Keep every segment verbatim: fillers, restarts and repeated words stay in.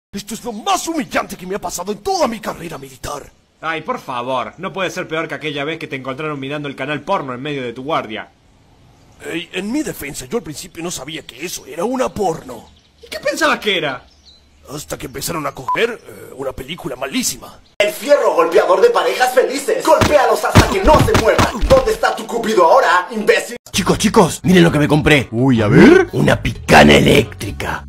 Esto es lo más humillante que me ha pasado en toda mi carrera militar. Ay, por favor, no puede ser peor que aquella vez que te encontraron mirando el canal porno en medio de tu guardia. Hey, en mi defensa, yo al principio no sabía que eso era una porno. ¿Y qué pensabas que era? Hasta que empezaron a coger eh, una película malísima. El fierro golpeador de parejas felices. Golpéalos hasta que no se muevan. ¿Dónde está tu cupido ahora, imbécil? Chicos, chicos, miren lo que me compré. Uy, a ver. Una picana eléctrica.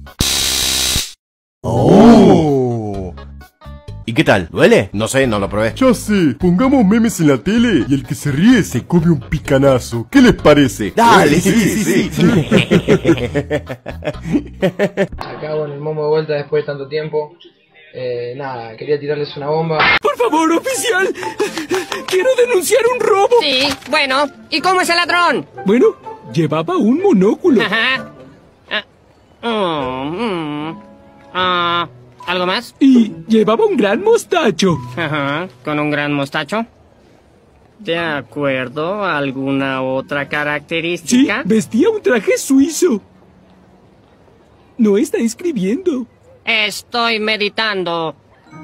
¡Oh! ¿Y qué tal? ¿Duele? No sé, no lo probé. Ya sé, pongamos memes en la tele y el que se ríe se come un picanazo. ¿Qué les parece? Dale, sí, sí, sí, sí. Acá bueno, el momo de vuelta después de tanto tiempo. Eh, nada, quería tirarles una bomba. Por favor, oficial. Quiero denunciar un robo. Sí, bueno. ¿Y cómo es el ladrón? Bueno, llevaba un monóculo. Ajá. Ah, mm, mm. Ah, ¿algo más? Y llevaba un gran mostacho. Ajá, con un gran mostacho. De acuerdo, ¿alguna otra Sí, característica? vestía un traje suizo. No está escribiendo. Estoy meditando.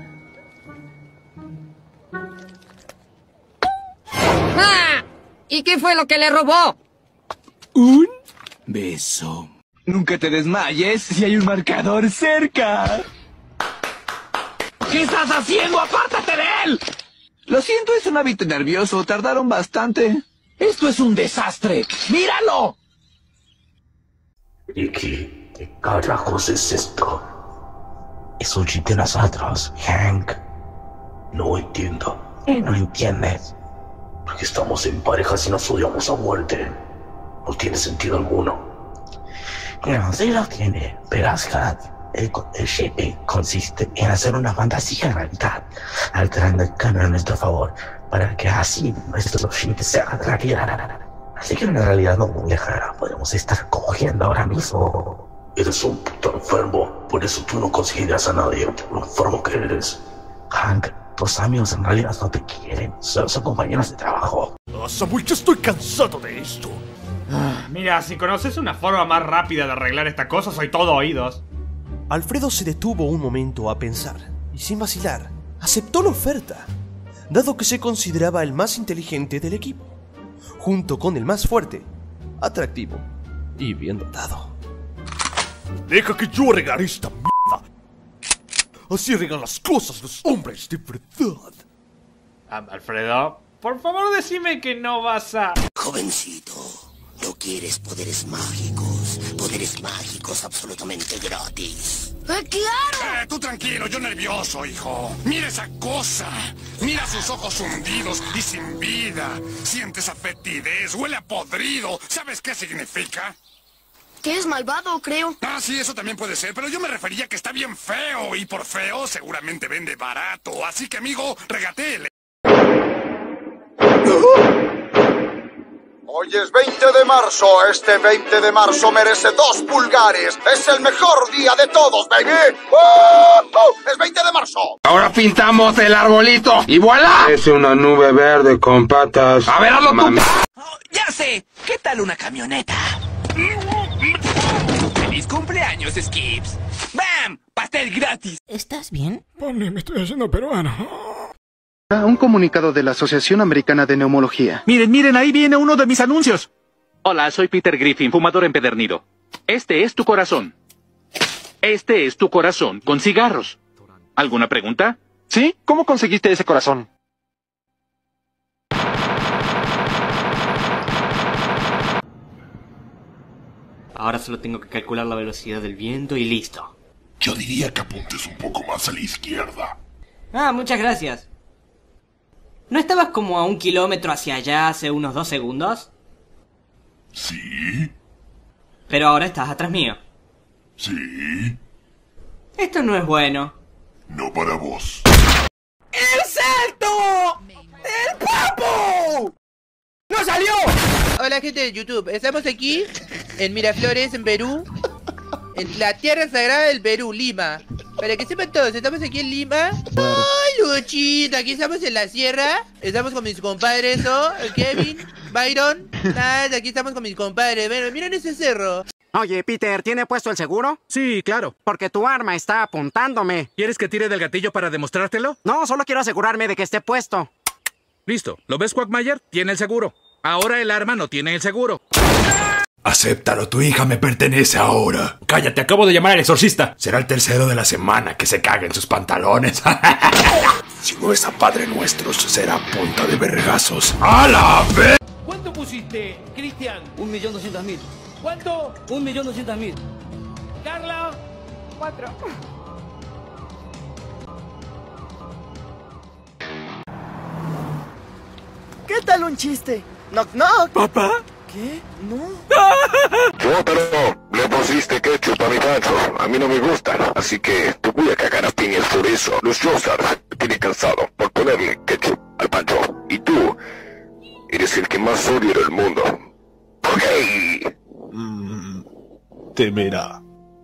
¡Ah! ¿Y qué fue lo que le robó? Un beso. Nunca te desmayes si hay un marcador cerca. ¿Qué estás haciendo? ¡Apártate de él! Lo siento, es un hábito nervioso. Tardaron bastante. Esto es un desastre. ¡Míralo! Ricky, ¿qué carajos es esto? Es un chiste de nosotros, Hank. No entiendo. ¿Qué no entiendes? Porque estamos en parejas y nos odiamos a muerte. No tiene sentido alguno. No, sí lo tiene. Verás, Hank, el, el shipping consiste en hacer una fantasía realidad, alterando el canon a nuestro favor, para que así nuestros ships se hagan realidad. Así que en la realidad no muy lejana podemos estar cogiendo ahora mismo. Eres un puto enfermo, por eso tú no consideras a nadie por lo enfermo que eres. Hank, tus amigos en realidad no te quieren, solo son compañeros de trabajo. Oh, Samuel, ya estoy cansado de esto. Mira, si conoces una forma más rápida de arreglar esta cosa, soy todo oídos. Alfredo se detuvo un momento a pensar, y sin vacilar, aceptó la oferta, dado que se consideraba el más inteligente del equipo, junto con el más fuerte, atractivo y bien dotado. Deja que yo arreglaré esta mierda. Así arreglan las cosas los hombres de verdad. Ah, Alfredo, por favor decime que no vas a... Jovencito, ¿no quieres poderes mágicos? Poderes mágicos absolutamente gratis. ¡Claro! Eh, tú tranquilo, yo nervioso, hijo. Mira esa cosa. Mira sus ojos hundidos y sin vida. Siente esa fetidez, huele a podrido. ¿Sabes qué significa? Que es malvado, creo. Ah, sí, eso también puede ser, pero yo me refería a que está bien feo. Y por feo seguramente vende barato. Así que, amigo, regatéele. Hoy es veinte de marzo, este veinte de marzo merece dos pulgares. Es el mejor día de todos, baby. ¡Oh! ¡Oh! Es veinte de marzo. Ahora pintamos el arbolito y ¡voilá! Es una nube verde con patas. A ver, hazlo tú. Oh, ya sé, ¿qué tal una camioneta? ¡Feliz cumpleaños, Skips! ¡Bam! ¡Pastel gratis! ¿Estás bien? Pone, me estoy haciendo peruano. Un comunicado de la Asociación Americana de Neumología. Miren, miren, ahí viene uno de mis anuncios. Hola, soy Peter Griffin, fumador empedernido. Este es tu corazón. Este es tu corazón con cigarros. ¿Alguna pregunta? ¿Sí? ¿Cómo conseguiste ese corazón? Ahora solo tengo que calcular la velocidad del viento y listo. Yo diría que apuntes un poco más a la izquierda. Ah, muchas gracias. ¿No estabas como a un kilómetro hacia allá hace unos dos segundos? Sí. Pero ahora estás atrás mío. Sí. Esto no es bueno. No para vos. ¡El salto! ¡El papo! ¡No salió! Hola gente de YouTube, estamos aquí en Miraflores, en Perú, en la tierra sagrada del Perú, Lima. Para que sepan todos, estamos aquí en Lima. ¡Ay, Luchito! Aquí estamos en la sierra. Estamos con mis compadres, ¿no? Kevin, Byron. Nada, aquí estamos con mis compadres. Bueno, miren ese cerro. Oye, Peter, ¿tiene puesto el seguro? Sí, claro. Porque tu arma está apuntándome. ¿Quieres que tire del gatillo para demostrártelo? No, solo quiero asegurarme de que esté puesto. Listo. ¿Lo ves, Quagmire? Tiene el seguro. Ahora el arma no tiene el seguro. Acéptalo, tu hija me pertenece ahora. Cállate, acabo de llamar al exorcista. Será el tercero de la semana que se cague en sus pantalones. Si no es a Padre Nuestros, será a punta de vergazos. ¡A la vez! ¿Cuánto pusiste, Cristian? Un millón doscientos mil. ¿Cuánto? Un millón doscientos mil. Carla. Cuatro. ¿Qué tal un chiste? Knock knock. ¿Papá? ¿Qué? No. Chótaro, le pusiste ketchup a mi pancho. A mí no me gustan, así que te voy a cagar a piñas por eso. Los Joestars me tienen cansado por ponerle ketchup al pancho. Y tú, eres el que más odio del mundo. Ok. Mm, te verá.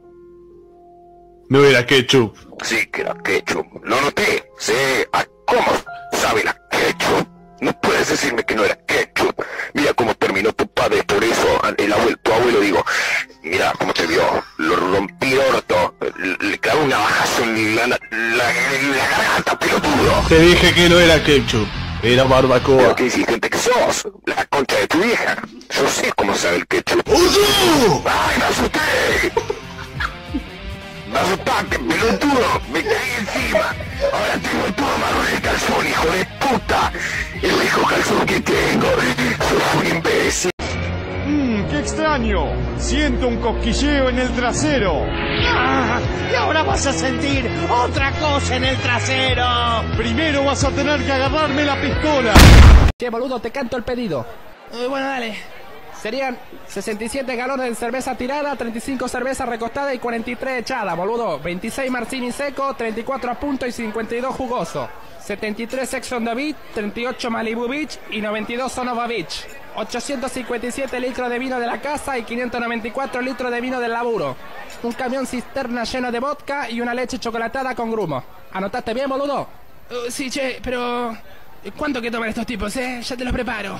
No era ketchup. Sí que era ketchup. Lo noté. Sé a cómo sabe la ketchup. No puedes decirme que no era ketchup. Mira cómo terminó tu padre, por eso el abuelo, tu abuelo, digo, mira cómo te vio, lo rompí orto, le, le clavó una bajazo en la, la, la, la garganta, pelotudo. Te dije que no era ketchup, era barbacoa. Pero qué exigente que sos, la concha de tu vieja. Yo sé cómo sabe el ketchup. ¡Oso! ¡Ay, me asusté! ¡Me asustaste, pelotudo! ¡Me caí encima! Ahora tengo todo marrón el calzón, hijo de puta. El único calzón que tengo. Soy un imbécil. Mmm, qué extraño. Siento un cosquilleo en el trasero. ¡Ah! Y ahora vas a sentir otra cosa en el trasero. Primero vas a tener que agarrarme la pistola. Che, boludo, te canto el pedido. Uh, bueno, dale. Serían sesenta y siete galones de cerveza tirada, treinta y cinco cerveza recostada y cuarenta y tres echada, boludo. veintiséis martini seco, treinta y cuatro a punto y cincuenta y dos jugoso. setenta y tres Sex on the Beach, treinta y ocho Malibu Beach y noventa y dos Son of a Beach. ochocientos cincuenta y siete litros de vino de la casa y quinientos noventa y cuatro litros de vino del laburo. Un camión cisterna lleno de vodka y una leche chocolatada con grumo. ¿Anotaste bien, boludo? Uh, sí, che, pero... ¿cuánto que toman estos tipos, eh? Ya te los preparo.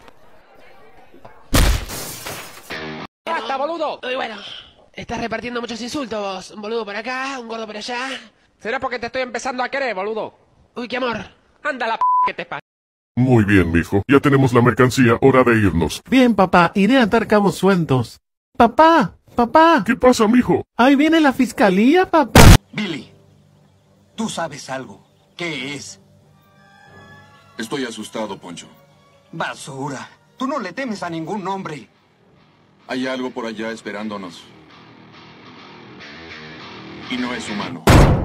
¡Basta, boludo! Uy, bueno. Estás repartiendo muchos insultos vos. Un boludo por acá, un gordo por allá. Será porque te estoy empezando a querer, boludo. Uy, qué amor. Anda la p que te pasa. Muy bien, mijo. Ya tenemos la mercancía, hora de irnos. Bien, papá, iré a atar cabos sueltos. Papá, papá. ¿Qué pasa, mijo? Ahí viene la fiscalía, papá. Billy, tú sabes algo. ¿Qué es? Estoy asustado, Poncho. Basura. Tú no le temes a ningún hombre. Hay algo por allá esperándonos. Y no es humano.